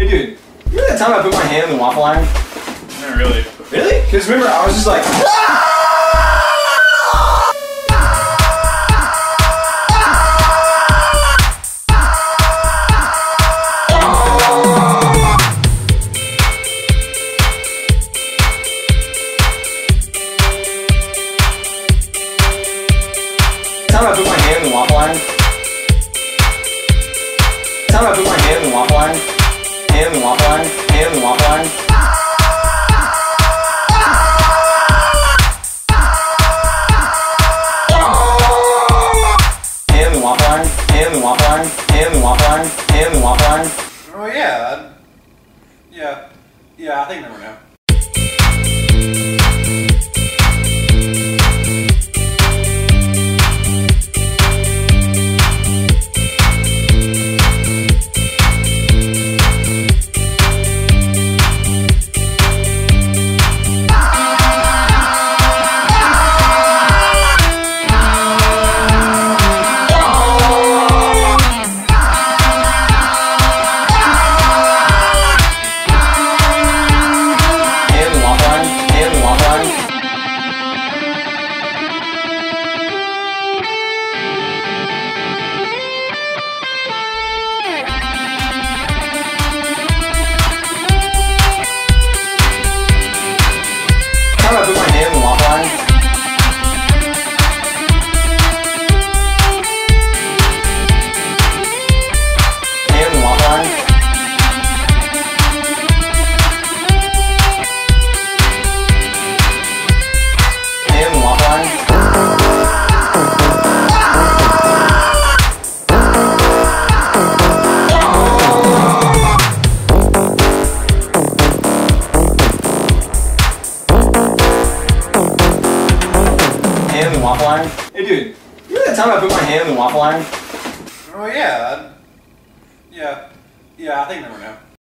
Hey dude, remember that time I put my hand in the waffle iron? Not really. Really? Because remember, I was just like, time I put my hand in the waffle iron. Time I put my hand in the waffle iron. Hand in the waffle iron. Hand in the waffle iron. Hand in the waffle iron. Hand in the waffle iron. Hand in the waffle iron. Hand in the waffle iron. Oh yeah. Yeah, I think I remember now. I put my hand in the waffle iron. Hand in the waffle iron. Hand in the waffle iron. Hand in the waffle iron. Hey dude, remember that time I put my hand in the waffle iron? Oh yeah. Yeah, I think I remember now.